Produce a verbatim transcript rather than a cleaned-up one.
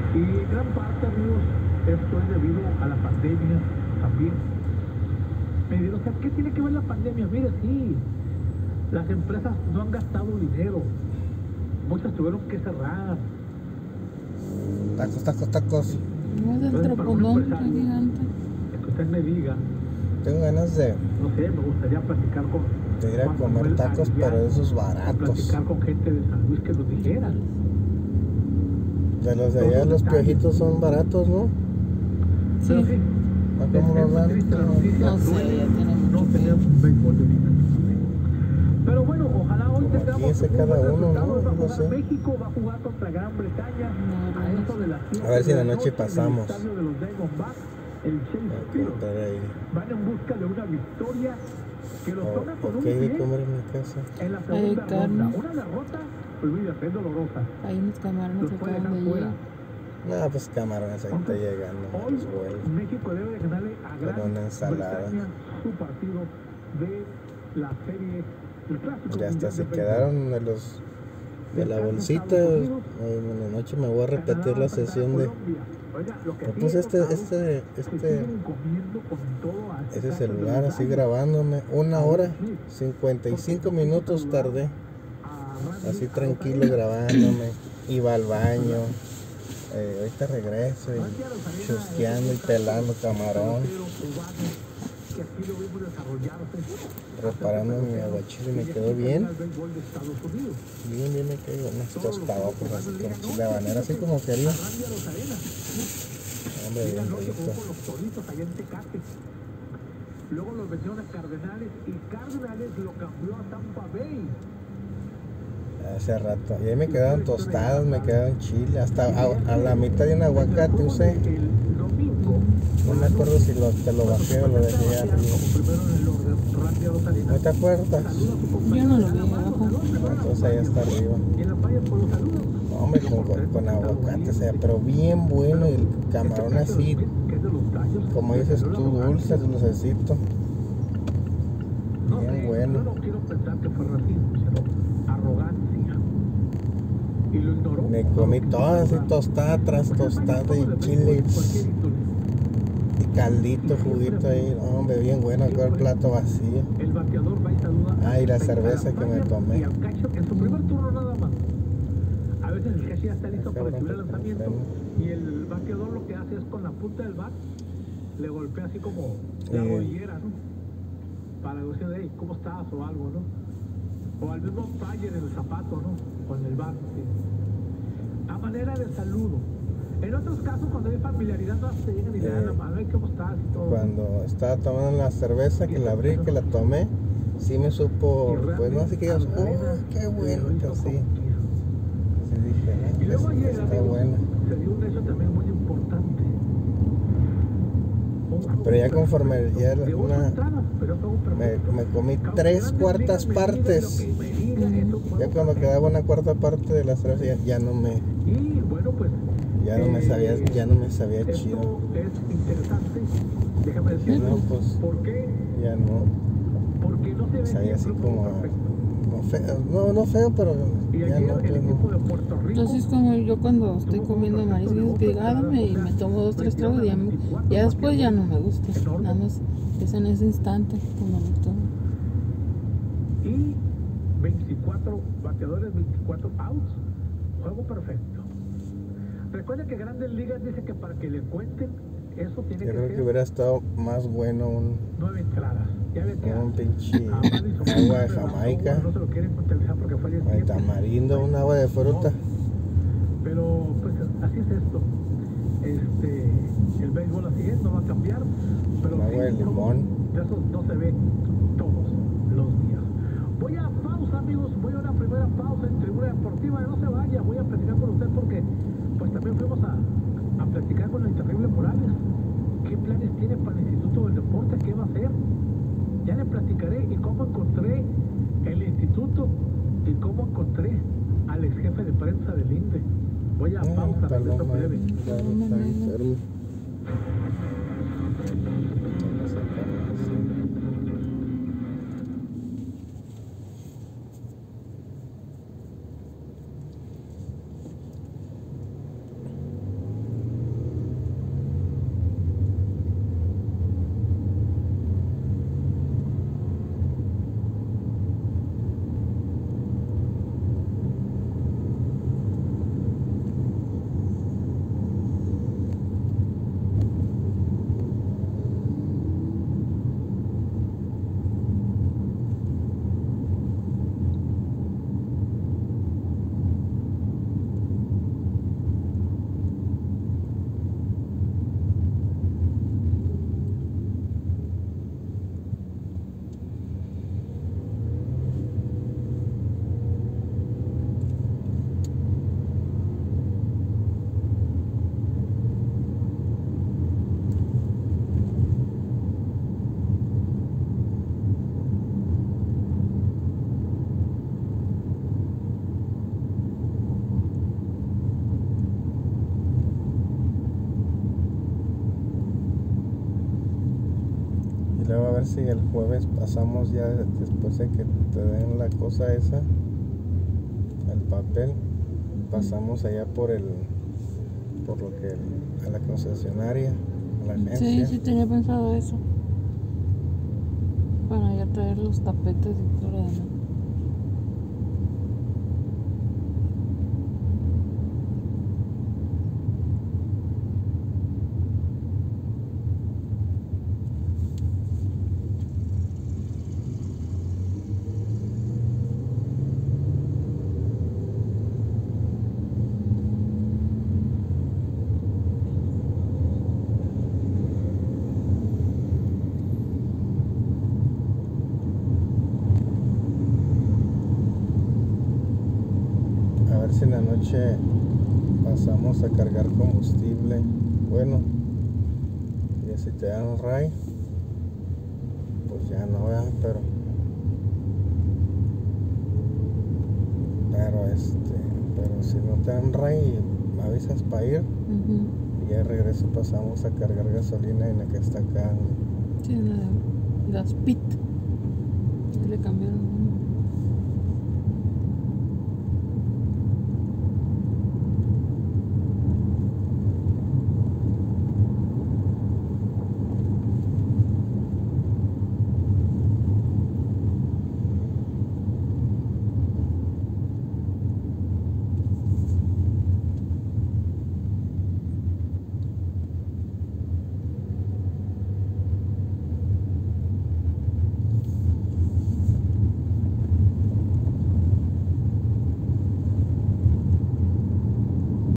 Y en gran parte, amigos, esto es debido a la pandemia también. Me dirán, o sea, ¿qué tiene que ver la pandemia? Mire, sí, las empresas no han gastado dinero. Muchas tuvieron que cerrar. Tacos, tacos, tacos. No es el Entonces, para un tropolón, empresario, qué gigante. que usted me diga, Tengo ganas de, no sé, me gustaría platicar con de ir a Juan comer Manuel tacos, Arellano, pero de esos o baratos. platicar con gente de San Luis que nos dijera. De los de allá, los piojitos son baratos, ¿no? Pero Sí, sí, ¿No es, cómo es los muy dan? triste la noticia. no sé, Duele ya tiene no mucho tener tiempo. un béisbol de ahorita. Pero bueno, ojalá hoy Como tengamos quince un cada buen uno, resultado. ¿no? Hoy va a Algo jugar así. México, va a jugar contra Gran Bretaña No, a no eso sé. de las siete A ver si en de la noche en el pasamos. estadio de los Diamondbacks, el Chase Voy a Field. comprar ahí. Van en busca de una victoria que los O, toma con o un qué hay de pie comer en mi casa. en la Hay segunda carne. ronda. Una derrota, olvídate, es dolorosa. Hay unos camarones Los que puede acaban dejar de fuera. llegar. No, pues camarones ahí está Entonces, llegando. Me hoy los vuelvo. México debe de ganarle a Con Gran una ensalada. Bretaña su partido de la serie, el clásico Ya hasta mundial se de béisbol. quedaron de los de la Descansa bolsita. Estados Unidos, Hoy en la noche me voy a Canadá repetir va a la enfrentar a sesión de. Colombia. Oiga, lo que Me sí puse he este, notado, este, se este, siguen comiendo con todo a ese cacho de celular los así gallos. grabándome. Una A hora, Will Smith, cincuenta y porque cinco no quiso minutos saludar tardé. a Randy, Así a tranquilo Rosarena. grabándome. Iba al baño. Eh, ahorita regreso y Randy Rosarena chusqueando y es un pelando camarón. pelotero cubano que aquí lo vimos desarrollarse. Preparando mi aguachile y me quedó bien. Bien, bien me quedó unas tostadotas así con chile habanero, así como quería. Hombre, bien rico. Luego los vendieron a Cardenales y Cardenales lo cambió a Tampa Bay. Hace rato. Y ahí me quedaban tostadas, me quedaban chile. Hasta a, a la mitad de un aguacate usé. No me acuerdo si lo, te lo bajé o lo dejé arriba. ¿No te acuerdas? Yo no lo vi abajo. Entonces ahí está arriba. No, hombre, con, con, con aguacate, o sea, pero bien bueno. Y el camarón así, como dices tú, dulce, dulcecito. Bien bueno. Yo no quiero pensar que fue racismo, sino arrogancia. Y lo ignoró. Me comí todas así, tostada tras tostada y chile y caldito, juguito ahí. Hombre, bien bueno, acá el plato vacío. El bateador va y saluda. Ah, y la cerveza que me tomé. Y al catcher en su primer turno nada más. A veces el catcher ya está listo para recibir el lanzamiento y el bateador lo que hace es con la punta del bat le golpea así como la Eh. rodillera, ¿no? Para decir, hey, ¿cómo estás? O algo, ¿no? O al mismo taller en el zapato, ¿no? Con el bat, sí. A manera de saludo. En otros casos, cuando hay familiaridad, no se llegan y le dan la mano, hey, ¿cómo estás? Y todo. Cuando estaba tomando la cerveza, que la abrí, que la tomé, sí me supo, pues no sé qué, oh, qué bueno, que así. Sí dije, Y luego ayer, está amigos, bueno. se dio un hecho también muy importante. Pero ya conforme ya una, me, me comí tres cuartas partes. Ya cuando quedaba una cuarta parte de la cerveza ya, ya no me, Y bueno, pues ya no me sabía, ya no me sabía chido. esto es interesante. Déjame decir, No, pues ¿por qué? ya no. Porque no se ve Sabía así siempre como, perfecto. no feo, no, no feo, pero Y ya ayer no, el pues equipo no. de Puerto Rico Entonces como yo cuando estoy comiendo mariscos, que digo, ah, dame y me tomo dos, tres tragos y ya, me- ya después ya no me gusta. Nada más es en ese instante cuando lo tomo. y veinticuatro bateadores, veinticuatro outs, juego perfecto. Recuerda que Grandes Ligas dice que para que le cuenten eso tiene Yo que creo ser que hubiera estado más bueno un, nueve entradas. Ya ves que un pinche a Madison agua de Martínez Jamaica, no se lo quieren contabilizar porque fue el o de tamarindo, un agua de fruta. Pero pues así es esto. Este, el béisbol así es, no va a cambiar. Pero Un agua de sí, limón. de eso no se ve todos los días. Voy a pausa, amigos. Voy a una primera pausa en Tribuna Deportiva. No se vaya, voy a platicar con usted porque pues también fuimos a, a platicar con el terrible Morales. ¿Qué planes tiene para el Instituto del Deporte? ¿Qué va a hacer? Ya le platicaré y cómo encontré el instituto y cómo encontré al ex jefe de prensa del I N D E. Voy a Ah, pausa, regreso paloma, breve. ya no está enfermo. luego a ver si el jueves pasamos ya después de que te den la cosa esa, el papel, pasamos allá por el, por lo que, a la concesionaria, a la Sí, agencia. sí tenía pensado eso. Para ya traer los tapetes y todo lo demás. A ver si en la noche pasamos a cargar combustible. Bueno, y si te dan ray, pues ya no, ¿verdad? Pero, pero este, pero si no te dan ray, me avisas para ir. Uh-huh. Y ya de regreso pasamos a cargar gasolina en la que está acá. Sí, la, las P I T. Le cambiaron.